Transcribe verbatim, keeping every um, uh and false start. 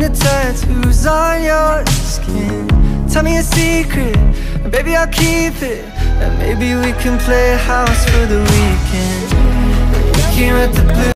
the tattoos on your skin. Tell me a secret, and baby I'll keep it. And maybe we can play house for the weekend. We can rent the blue